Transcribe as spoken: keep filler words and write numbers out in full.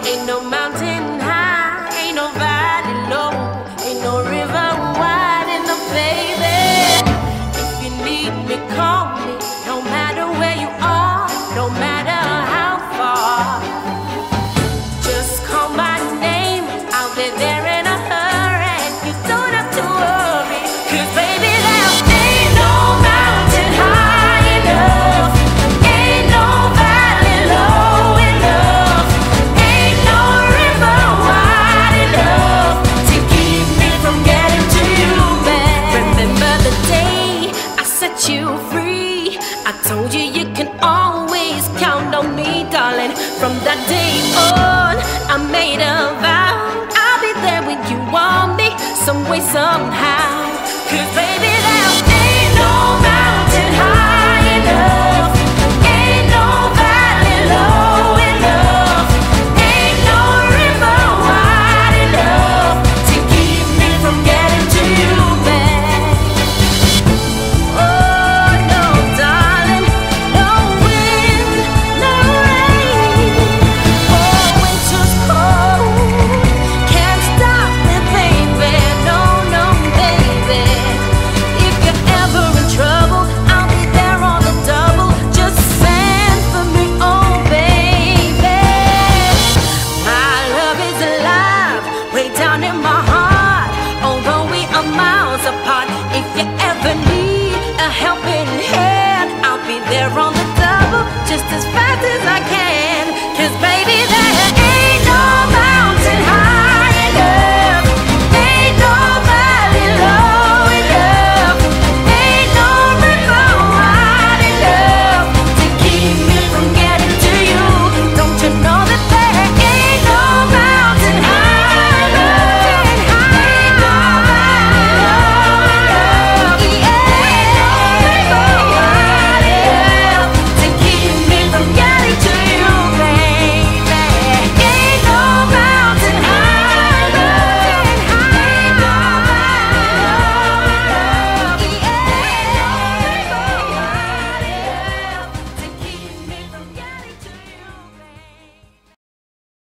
Ain't no mountain high, ain't no valley low, ain't no river wide enough, baby. If you need me, call me, no matter where you are, no matter how far. Just call my name, I'll be there in a hurry. You don't have to worry, 'cause baby, there ain't no mountain high enough, ain't no valley low enough, ain't no river wide enough to keep me from getting to you, man. Remember the day I set you free? I told you you can always count on me, darling. From that day on, I made a vow I'll be there when you want me, some way, somehow. 'Cause baby,